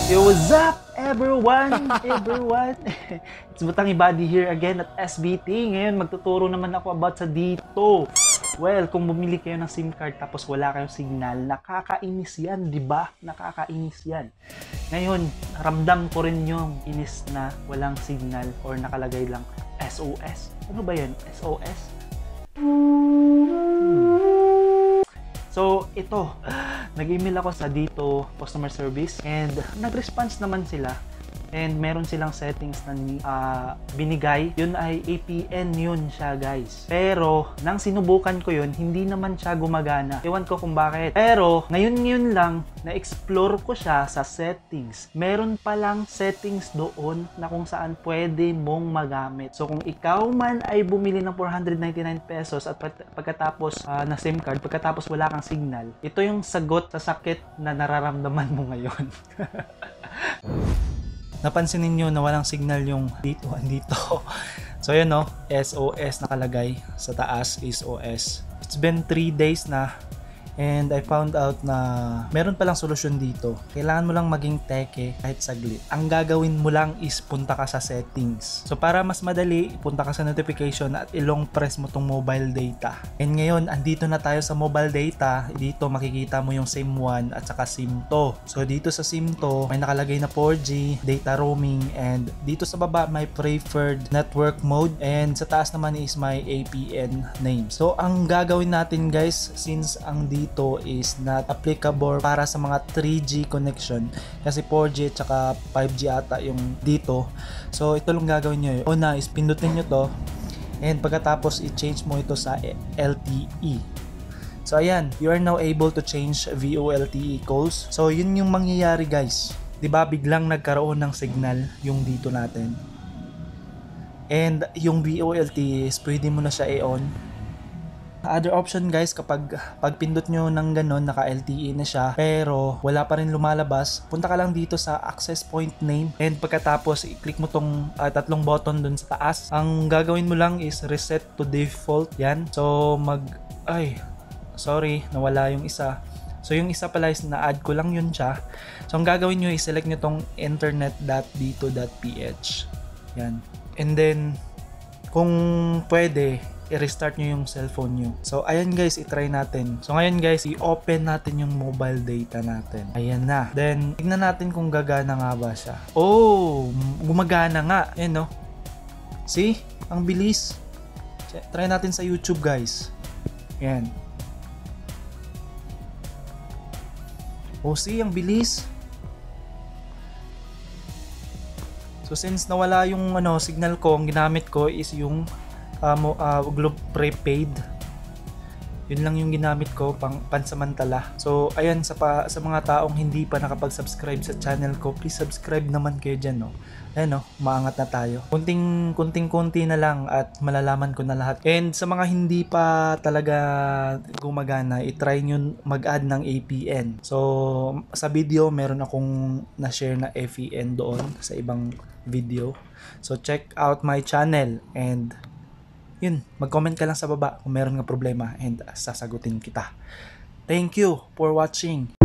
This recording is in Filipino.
Yo, what's up, everyone? It's Butangi Buddy here again at SBT. Ngayon, magtuturo naman ako about sa dito. Well, kung bumili kayo ng SIM card tapos wala kayong signal, nakakainis yan, di ba? Nakakainis yan. Ngayon, ramdam ko rin yung inis na walang signal or nakalagay lang SOS. Ano ba yan? SOS? So, ito, nag-email ako sa dito customer service and nag-response naman sila and meron silang settings na binigay. Yun ay APN yun siya, guys. Pero, nang sinubukan ko yun, hindi naman siya gumagana. Ewan ko kung bakit. Pero, ngayon lang, na-explore ko siya sa settings. Meron palang settings doon na kung saan pwede mong magamit. So, kung ikaw man ay bumili ng 499 pesos at pagkatapos na SIM card, pagkatapos wala kang signal, ito yung sagot sa sakit na nararamdaman mo ngayon. Napansin ninyo na walang signal yung dito, andito. So yun no, SOS nakalagay sa taas, SOS. It's been 3 days na and I found out na meron palang solusyon dito. Kailangan mo lang maging teke kahit saglit. Ang gagawin mo lang is punta ka sa settings. So para mas madali, punta ka sa notification at ilong press mo tong mobile data. And ngayon, andito na tayo sa mobile data. Dito makikita mo yung SIM 1 at saka SIM 2. So dito sa SIM 2, may nakalagay na 4G, data roaming, and dito sa baba may preferred network mode, and sa taas naman is my APN name. So ang gagawin natin, guys, since ang dito is not applicable para sa mga 3G connection kasi 4G at saka 5G ata yung dito. So ito lang gagawin nyo. Una is pindutin nyo to and pagkatapos i-change mo ito sa LTE. So ayan, you are now able to change VoLTE calls. So yun yung mangyayari, guys. 'Di ba biglang nagkaroon ng signal yung dito natin. And yung VoLTE is pwede mo na siya i-on. Other option, guys, kapag pindot nyo ng ganon, naka-LTE na siya pero wala pa rin lumalabas, punta ka lang dito sa access point name and pagkatapos i-click mo tong tatlong button dun sa taas. Ang gagawin mo lang is reset to default. Yan. So sorry, nawala yung isa. So yung isa pala is na-add ko lang yun siya. So ang gagawin nyo is select nyo tong internet.dito.ph. Yan. And then kung pwede, i-restart nyo yung cellphone nyo. So, ayan, guys, i-try natin. So, ngayon, guys, i-open natin yung mobile data natin. Ayan na. Then, tignan natin kung gagana nga ba siya. Oh, gumagana nga. Ayan, no? See? Ang bilis. Try natin sa YouTube, guys. Ayan. Oh, see? Ang bilis. So, since nawala yung signal ko, ang ginamit ko is yung Globe Prepaid. Yun lang yung ginamit ko pansamantala. So ayan, sa mga taong hindi pa nakapag-subscribe sa channel ko, please subscribe naman kayo dyan, no? Ayan, no, maangat na tayo. Kunting-kunti na lang at malalaman ko na lahat. And sa mga hindi pa talaga gumagana, i-try nyo mag-add ng APN. So sa video, meron akong na-share na APN doon sa ibang video. So check out my channel and yun, mag-comment ka lang sa baba kung meron nga problema and sasagutin kita. Thank you for watching.